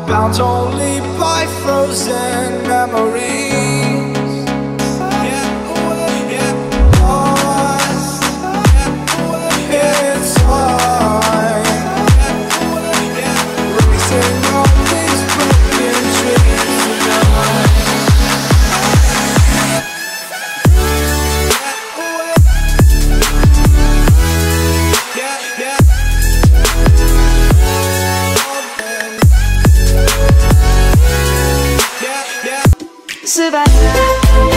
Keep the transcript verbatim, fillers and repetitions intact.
bound only by frozen memories. Get away, get lost, get away, it's time. Get away, get racing all these broken dreams tonight. Get away, yeah, yeah. Survive.